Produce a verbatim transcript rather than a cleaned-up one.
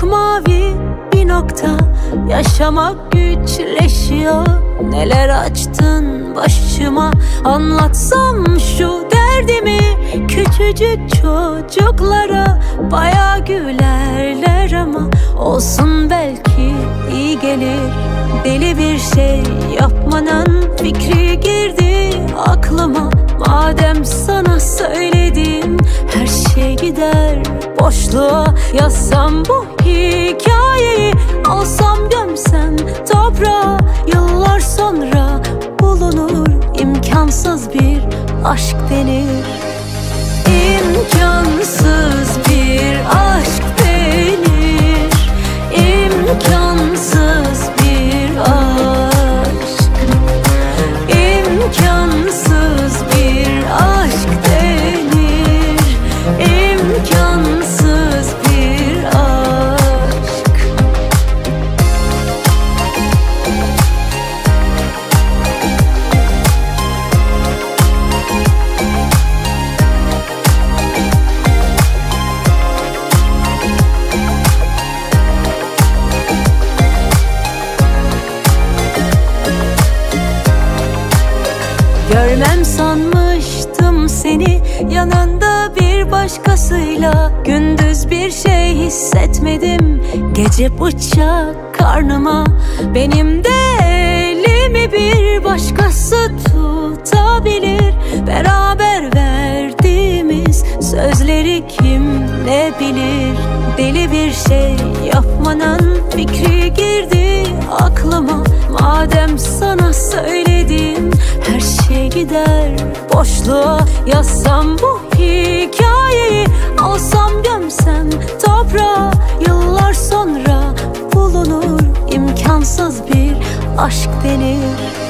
çok mavi bir nokta. Yaşamak güçleşiyor. Neler açtın başıma, anlatsam şu derdimi küçücük çocuklara. Baya gülerler ama olsun, belki iyi gelir. Deli bir şey yapmanın fikri girdi aklıma. Madem sana söyledim, her şey gider boşluğa. Yazsam bu hikayeyi, alsam gömsem toprağa. Yıllar sonra bulunur imkansız bir aşk denir. İmkansız bir aşk denir. İmkansız bir aşk. İmkansız bir aşk denir. İmkansız bir aşk. Görmem sanmıştım seni yanında bir başkasıyla. Gündüz bir şey hissetmedim, gece bıçak karnıma. Benim de elimi bir başkası tutabilir. Beraber verdiğimiz sözleri kim ne bilir. Deli bir şey yapmanın fikri girdi aklıma. Madem sana söyledim, her şey gider boşluğa. Yazsam bu hikayeyi, alsam gömsem toprağa. Yıllar sonra bulunur imkansız bir aşk denir.